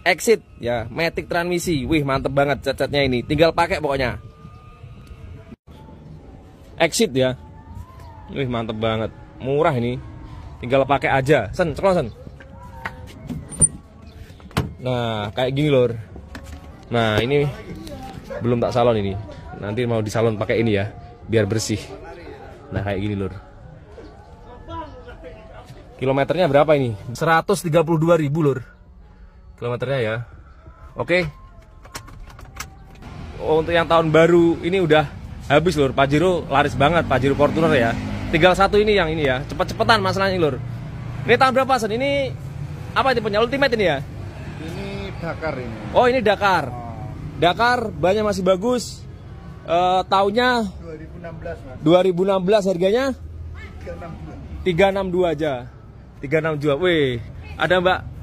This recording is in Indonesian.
Exit ya, matic transmisi. Wih, mantep banget cat-catnya ini. Tinggal pakai pokoknya. Exit ya. Wih, mantep banget. Murah ini. Tinggal pakai aja. Sen, ceklon sen. Nah, kayak gini lur. Nah, ini belum tak salon ini. Nanti mau disalon pakai ini ya, biar bersih. Nah, kayak gini lur. Kilometernya berapa ini? 132.000 lur. Kilometernya ya. Oke. Oh, untuk yang tahun baru ini udah habis lur. Pajero laris banget, Pajero Fortuner ya. Tinggal satu ini yang ini ya. Cepet-cepetan masalahnya lur. Ini tahun berapa Sen? Ini apa tipenya? Ultimate ini ya? Ini Dakar ini. Oh, ini Dakar. Dakar bannya masih bagus. Tahunnya 2016 Mas. 2016 harganya 362. 362 aja. 362. Wih, ada Mbak